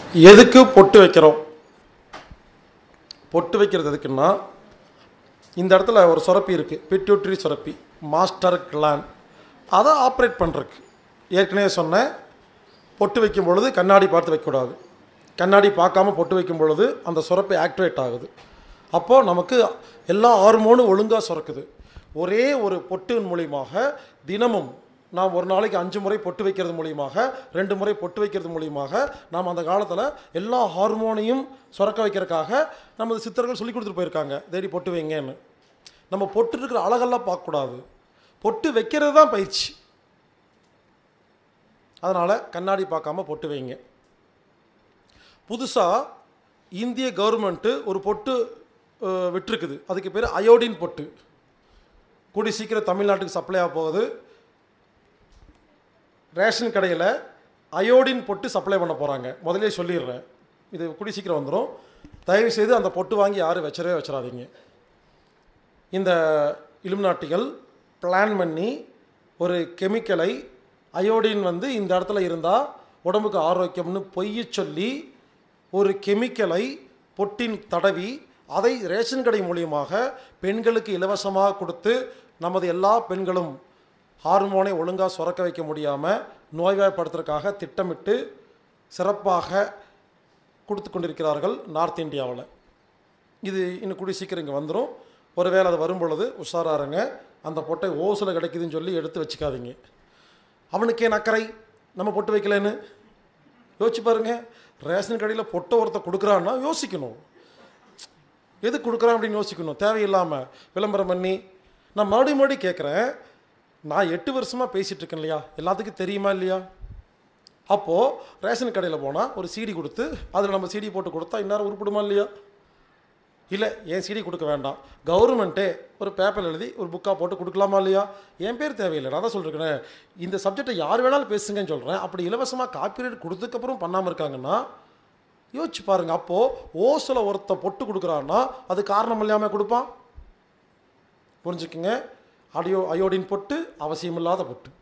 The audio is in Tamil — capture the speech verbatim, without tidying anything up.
எதுக்கு பொட்டு வைக்கிறோம்? பொட்டு வைக்கிறது எதுக்குன்னா, இந்த இடத்துல ஒரு சுரப்பி இருக்குது, பிட்யூட்டரி சுரப்பி, மாஸ்டர் கிளான். அதை ஆப்ரேட் பண்ணுறதுக்கு ஏற்கனவே சொன்னேன். பொட்டு வைக்கும் பொழுது கண்ணாடி பார்த்து வைக்கக்கூடாது. கண்ணாடி பார்க்காம பொட்டு வைக்கும் பொழுது அந்த சுரப்பி ஆக்டிவேட் ஆகுது. அப்போது நமக்கு எல்லா ஹார்மோனும் ஒழுங்காக சுரக்குது. ஒரே ஒரு பொட்டின் மூலியமாக தினமும் நாம் ஒரு நாளைக்கு அஞ்சு முறை பொட்டு வைக்கிறது மூலியமாக, ரெண்டு முறை பொட்டு வைக்கிறது மூலியமாக நாம் அந்த காலத்தில் எல்லா ஹார்மோனையும் சுரக்க வைக்கிறதுக்காக நமது சித்தர்கள் சொல்லி கொடுத்துட்டு போயிருக்காங்க. தேடி பொட்டு வைங்கன்னு. நம்ம பொட்டு இருக்கிற அழகெல்லாம் பார்க்கக்கூடாது, பொட்டு வைக்கிறது தான் பயிற்சி. அதனால் கண்ணாடி பார்க்காம பொட்டு வைங்க. புதுசாக இந்திய கவர்மெண்ட்டு ஒரு பொட்டு விட்டுருக்குது. அதுக்கு பேர் அயோடின் பொட்டு. கூடி சீக்கிரம் தமிழ்நாட்டுக்கு சப்ளை ஆக போகுது. ரேஷன் கடையில் அயோடின் பொட்டு சப்ளை பண்ண போகிறாங்க. முதலே சொல்லிடுறேன், இது கூடி சீக்கிரம் வந்துடும். தயவுசெய்து அந்த பொட்டு வாங்கி யாரும் வச்சரவே வச்சிடாதீங்க. இந்த இலுமினாட்டிகள் பிளான் பண்ணி ஒரு கெமிக்கலை, அயோடின் வந்து இந்த இடத்துல இருந்தால் உடம்புக்கு ஆரோக்கியம்னு பொய்ய சொல்லி ஒரு கெமிக்கலை பொட்டின் தடவி அதை ரேஷன் கடை மூலியமாக பெண்களுக்கு இலவசமாக கொடுத்து நமது எல்லா பெண்களும் ஹார்மோனை ஒழுங்காக சுரக்க வைக்க முடியாமல் நோய்வாய்ப்படுத்துறதுக்காக திட்டமிட்டு சிறப்பாக கொடுத்து கொண்டிருக்கிறார்கள் நார்த் இந்தியாவில். இது இன்னும் கூடி சீக்கிரம் இங்கே வந்துடும். ஒருவேளை அது வரும் பொழுது உஷாராருங்க. அந்த பொட்டை ஓசில் கிடைக்குதுன்னு சொல்லி எடுத்து வச்சுக்காதீங்க. அவனுக்கே நக்கரை நம்ம பொட்டு வைக்கலன்னு யோசிச்சு பாருங்கள். ரேஷன் கடையில் பொட்டை ஒருத்த கொடுக்குறான்னா யோசிக்கணும், எது கொடுக்குறான் அப்படின்னு யோசிக்கணும். தேவையில்லாமல் விளம்பரம் பண்ணி. நான் மறுபடியும் மறுபடியும் கேட்குறேன், நான் எட்டு வருஷமாக பேசிகிட்டு இருக்கேன் இல்லையா, எல்லாத்துக்கும் தெரியுமா இல்லையா? அப்போது ரேஷன் கடையில் போனால் ஒரு சீடி கொடுத்து அதில் நம்ம சீடி போட்டு கொடுத்தா இந்நேரம் உருப்பிடுமா இல்லையா? இல்லை, ஏன் சீடி கொடுக்க வேண்டாம், கவர்மெண்ட்டே ஒரு பேப்பர் எழுதி ஒரு புக்காக போட்டு கொடுக்கலாமா இல்லையா? என் பேர் தேவையில்லை. நான் தான் சொல்லியிருக்கிறேன், இந்த சப்ஜெக்டை யார் வேணாலும் பேசுங்கன்னு சொல்கிறேன். அப்படி இலவசமாக காப்பிரைட் கொடுத்ததுக்கப்புறம் பண்ணாமல் இருக்காங்கன்னா யோசிச்சு பாருங்கள். அப்போது ஓசில் ஒருத்த பொட்டு கொடுக்குறான்னா அது காரணம் இல்லாமல் கொடுப்பான். புரிஞ்சுக்குங்க. அடியோ அயோடின் பொட்டு அவசியமில்லாத பொட்டு.